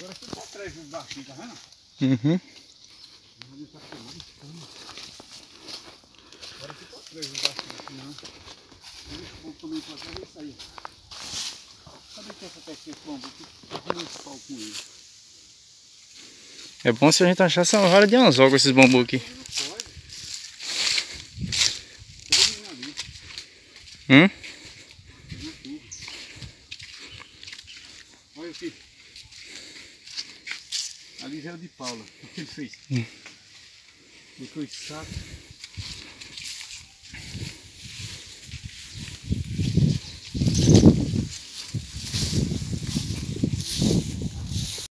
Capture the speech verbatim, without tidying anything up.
Agora você tá atrás dos barquinhos, tá vendo? Uhum. Agora você tá atrás dos barquinhos, não. Deixa o bambu também pra trás e sair. Sabe que essa peça de bambu aqui? Arruma esse pau com ele. É bom se a gente achasse uma vara de anzol com esses bambus aqui. Não pode. Eu vou vir ali. Hum? Olha aqui. Ali já era de Paula. O que ele fez? Hum. Botou esse saco.